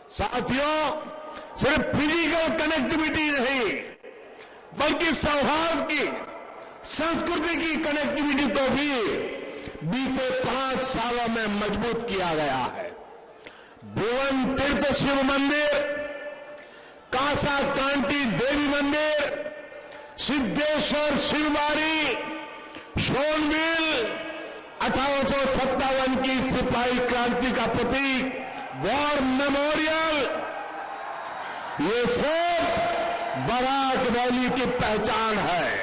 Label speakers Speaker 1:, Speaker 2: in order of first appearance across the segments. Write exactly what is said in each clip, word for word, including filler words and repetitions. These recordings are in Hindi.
Speaker 1: साथियों, सिर्फ फिजिकल कनेक्टिविटी नहीं बल्कि सौहार्द की, संस्कृति की कनेक्टिविटी को भी बीते पांच सालों में मजबूत किया गया है। भुवन तीर्थ शिव मंदिर, कासा कांटी देवी मंदिर, सिद्धेश्वर शिवबाड़ी, शोनबिल, अठारह सौ सत्तावन की सिपाही क्रांति का प्रतीक वॉर मेमोरियल, ये सब बारात वैली की पहचान है।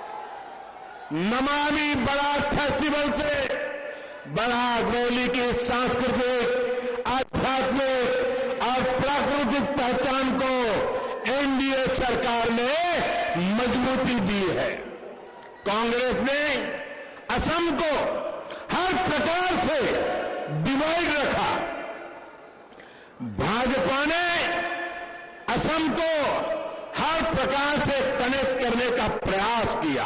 Speaker 1: नमामि बारात फेस्टिवल से बारात वैली की सांस्कृतिक, आध्यात्मिक और प्राकृतिक पहचान को एनडीए सरकार ने मजबूती दी है। कांग्रेस ने असम को हर प्रकार से डिवाइड रखा, भाजपा ने असम को हर प्रकार से कनेक्ट करने का प्रयास किया।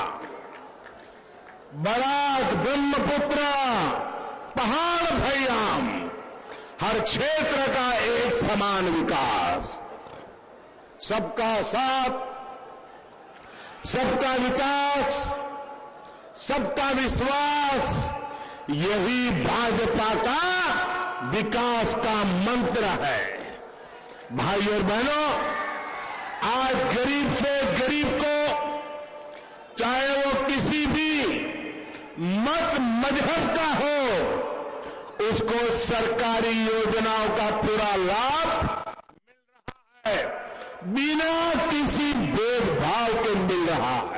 Speaker 1: बराक, ब्रह्मपुत्र, पहाड़ भैयाम, हर क्षेत्र का एक समान विकास, सबका साथ, सबका विकास, सबका विश्वास, यही भाजपा का विकास का मंत्र है। भाई और बहनों, आज गरीब से गरीब को, चाहे वो किसी भी मत मजहब का हो, उसको सरकारी योजनाओं का पूरा लाभ मिल रहा है, बिना किसी भेदभाव के मिल रहा है।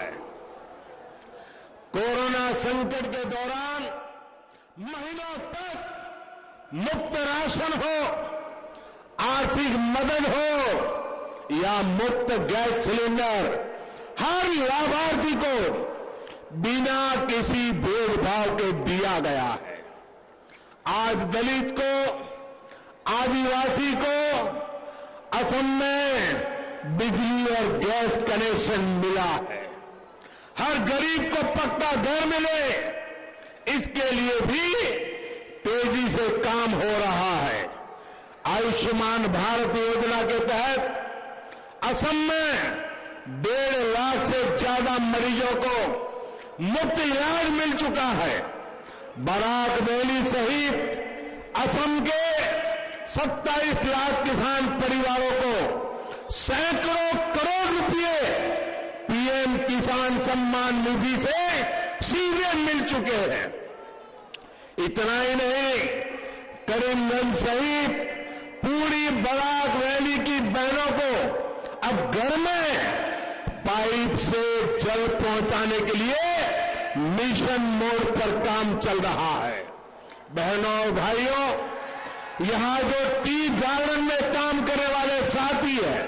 Speaker 1: कोरोना संकट के दौरान महीनों तक मुफ्त राशन हो, आर्थिक मदद हो या मुफ्त गैस सिलेंडर, हर लाभार्थी को बिना किसी भेदभाव के दिया गया है। आज दलित को, आदिवासी को असम में बिजली और गैस कनेक्शन मिला है। हर गरीब को पक्का घर मिले, इसके लिए भी तेजी से काम हो रहा है। आयुष्मान भारत योजना के तहत असम में डेढ़ लाख से ज्यादा मरीजों को मुफ्त इलाज मिल चुका है। बारात वैली सहित असम के सत्ताईस लाख किसान परिवारों को सैकड़ों करोड़ रुपए पीएम किसान सम्मान निधि से सीधे मिल चुके हैं। इतना ही नहीं, करीमगंज सहित पूरी बारात वैली की बहनों को अब घर में पाइप से जल पहुंचाने के लिए मिशन मोड पर काम चल रहा है। बहनों और भाइयों, यहां जो टी गार्डन में काम करने वाले साथी हैं,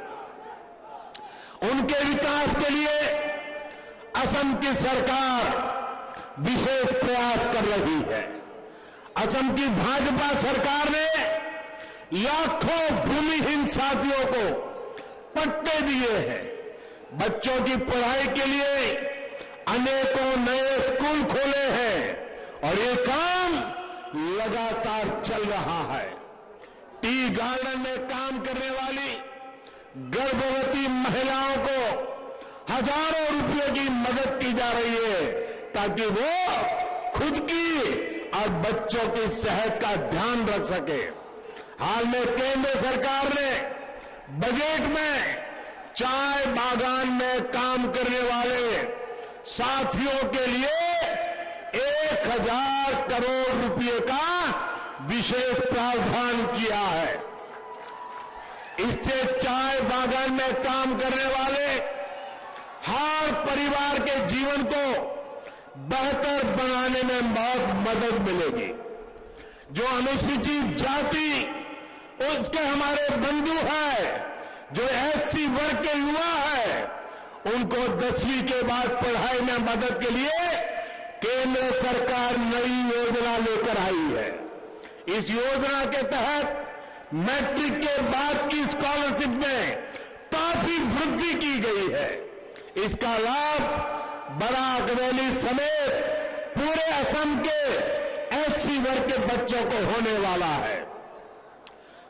Speaker 1: उनके विकास के लिए असम की सरकार विशेष प्रयास कर रही है। असम की भाजपा सरकार ने लाखों भूमिहीन साथियों को पट्टे दिए हैं। बच्चों की पढ़ाई के लिए अनेकों नए स्कूल खोले हैं और ये काम लगातार चल रहा है। टी गार्डन में काम करने वाली गर्भवती महिलाओं को हजारों रुपयों की मदद की जा रही है ताकि वो खुद की और बच्चों की सेहत का ध्यान रख सके। हाल में केंद्र सरकार ने बजट में चाय बागान में काम करने वाले साथियों के लिए एक हजार करोड़ रुपए का विशेष प्रावधान किया है। इससे चाय बागान में काम करने वाले हर परिवार के जीवन को बेहतर बनाने में बहुत मदद मिलेगी। जो अनुसूचित जाति उसके हमारे बंधु हैं, जो एससी वर्ग के युवा हैं, उनको दसवीं के बाद पढ़ाई में मदद के लिए केंद्र सरकार नई योजना लेकर आई है। इस योजना के तहत मैट्रिक के बाद की स्कॉलरशिप में काफी वृद्धि की गई है। इसका लाभ बारात वैली समेत पूरे असम के एससी वर्ग के बच्चों को होने वाला है।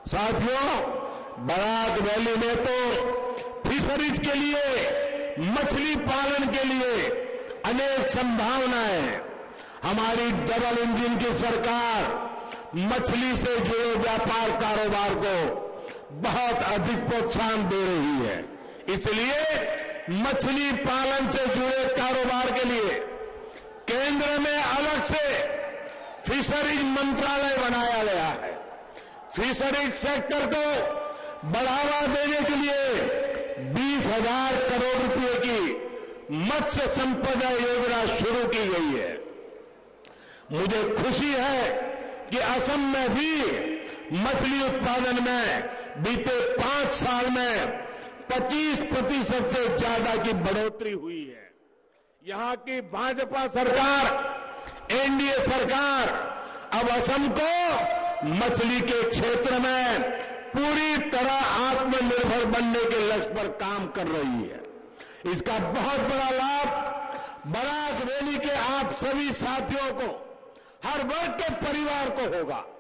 Speaker 1: साथियों, बराक वैली में तो फिशरीज के लिए, मछली पालन के लिए अनेक संभावनाएं हैं। हमारी डबल इंजन की सरकार मछली से जुड़े व्यापार कारोबार को बहुत अधिक प्रोत्साहन दे रही है। इसलिए मछली पालन से जुड़े कारोबार के लिए केंद्र में अलग से फिशरीज मंत्रालय बनाया गया है। फिशरीज सेक्टर को बढ़ावा देने के लिए बीस हजार करोड़ रुपए की मत्स्य संपदा योजना शुरू की गई है। मुझे खुशी है कि असम में भी मछली उत्पादन में बीते पांच साल में पच्चीस प्रतिशत से ज्यादा की बढ़ोतरी हुई है। यहां की भाजपा सरकार, एनडीए सरकार अब असम को मछली के क्षेत्र में पूरी तरह आत्मनिर्भर बनने के लक्ष्य पर काम कर रही है। इसका बहुत बड़ा लाभ बराक वैली के आप सभी साथियों को, हर वर्ग के परिवार को होगा।